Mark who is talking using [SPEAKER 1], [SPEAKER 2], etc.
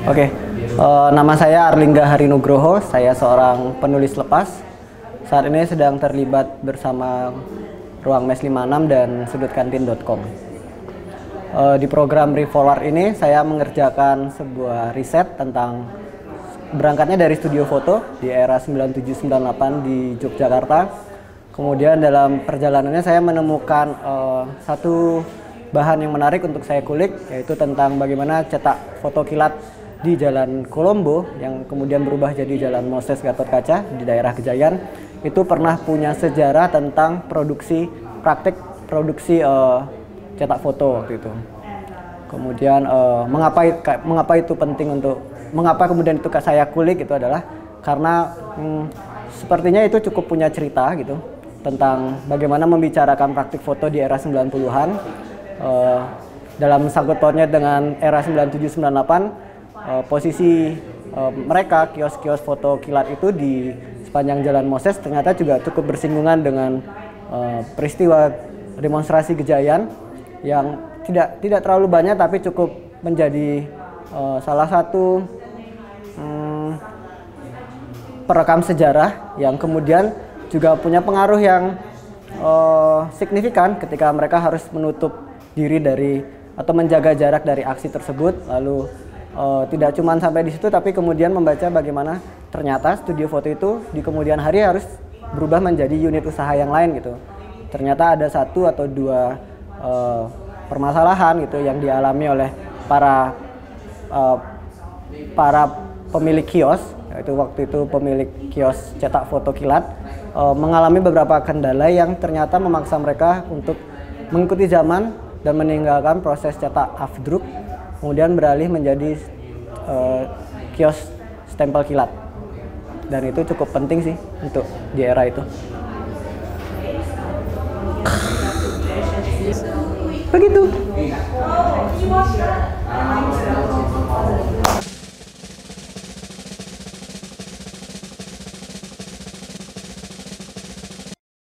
[SPEAKER 1] Oke, nama saya Arlingga Harinugroho, saya seorang penulis lepas. Saat ini sedang terlibat bersama Ruang Mes 56 dan sudutkantin.com. Di program Revolver ini saya mengerjakan sebuah riset tentang berangkatnya dari studio foto di era 97-98 di Yogyakarta. Kemudian dalam perjalanannya saya menemukan satu bahan yang menarik untuk saya kulik, yaitu tentang bagaimana cetak foto kilat di Jalan Kolombo yang kemudian berubah jadi Jalan Moses Gatotkaca di daerah Kejayan. Itu pernah punya sejarah tentang praktik produksi cetak foto waktu itu. Kemudian mengapa itu penting mengapa kemudian itu saya kulik, itu adalah karena sepertinya itu cukup punya cerita gitu tentang bagaimana membicarakan praktik foto di era 90-an dalam sangkut pautnya dengan era 97-98. Posisi mereka kios-kios foto kilat itu di sepanjang Jalan Moses ternyata juga cukup bersinggungan dengan peristiwa demonstrasi Gejayan yang tidak terlalu banyak tapi cukup menjadi salah satu perekam sejarah yang kemudian juga punya pengaruh yang signifikan ketika mereka harus menutup diri dari atau menjaga jarak dari aksi tersebut. Lalu tidak cuma sampai di situ, tapi kemudian membaca bagaimana ternyata studio foto itu di kemudian hari harus berubah menjadi unit usaha yang lain gitu. Ternyata ada satu atau dua permasalahan gitu yang dialami oleh para pemilik kios, yaitu waktu itu pemilik kios cetak foto kilat mengalami beberapa kendala yang ternyata memaksa mereka untuk mengikuti zaman dan meninggalkan proses cetak afdruk, kemudian beralih menjadi kios stempel kilat. Dan itu cukup penting sih untuk di era itu. Begitu.